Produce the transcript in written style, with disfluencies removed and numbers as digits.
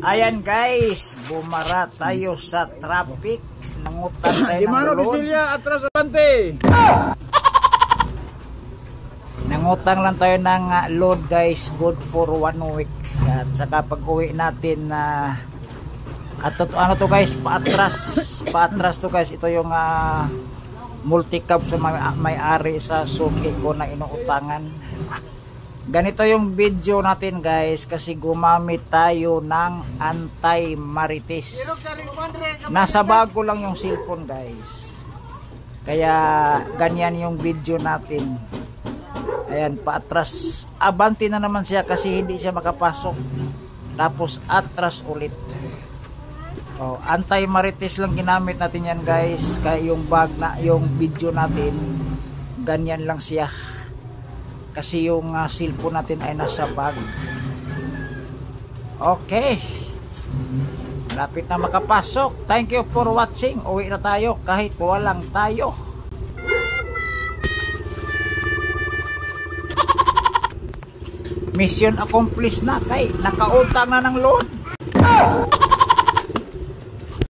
Ayan guys, bumara tayo sa traffic. Nangutang tayo ng Dimano load. Bisilya, atras abante. Nangutang lang tayo ng load guys, good for 1 week. At saka pag uwi natin na ano to guys, paatras to guys. Ito yung multi-cab sa may-ari sa suki ko na inuutangan. Ganito yung video natin guys kasi gumamit tayo ng anti-marites. Nasa bago lang yung cellphone guys. Kaya ganyan yung video natin. Ayan, paatras. Abante na naman siya kasi hindi siya makapasok. Tapos atras ulit. Oh, anti-marites lang ginamit natin yan guys. Kaya yung yung video natin ganyan lang siya. Kasi yung cellphone natin ay nasa bag. Okay. Malapit na makapasok. Thank you for watching. Uwi na tayo kahit walang tayo. Mission accomplished na kay nakautang na ng load.